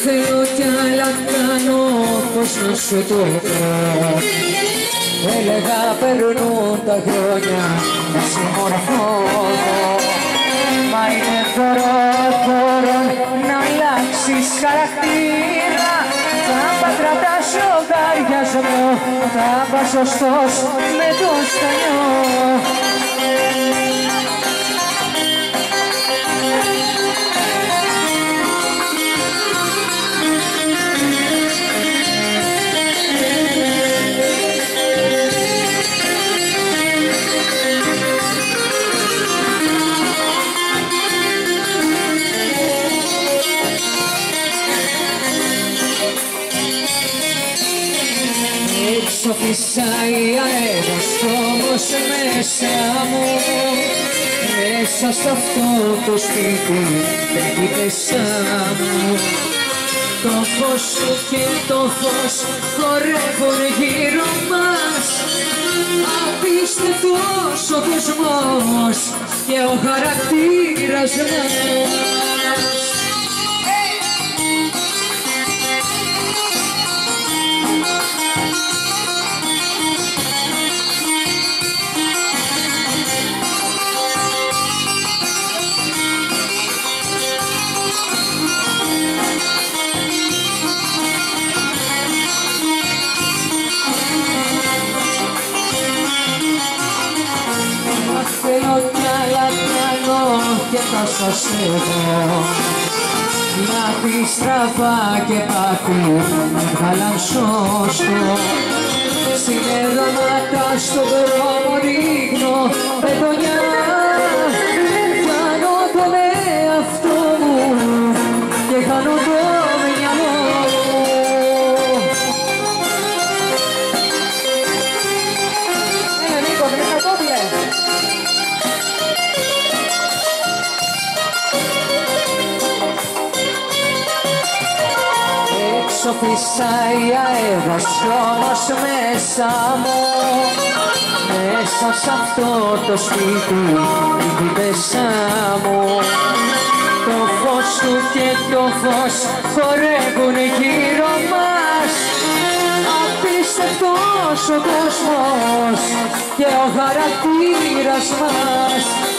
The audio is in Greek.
θέλω κι άλλα κάνω, πώς να σου το πω. Έλεγα περνούν τα χρόνια, να συμμορφώνω. Μα είναι δώρο να αλλάξεις χαρακτήρα. Τα πατρατά σογαριασμό, τα πασωστός με το στανιό. Έξω φυσάει αέρας, όμως μέσα μου, μέσα σ' αυτό το σπίτι τρέχει πεσά μου. Το φως σου και το φως χορεύουν γύρω μας, απίστευτος ο κοσμός και ο χαρακτήρας μας. Θέλω κι άλλα κάνω και θα σας έχω. Να πει στραβά και πάθη βγάλαν σώστο. Συνεργάματα στον δρόμο ρίχνω πετονιά. Κάνω τον εαυτό μου και χάνω το μυαλό μου. Νίκο, δεν είναι κόμπλε. Έξω φυσάει αέρας, όμως μέσα μου, μέσα σ' αυτό το σπίτι η πεσά μου. Το φως του και το φως χορεύουν γύρω μας, απίστευτος ο κόσμος και ο χαρακτήρας μας.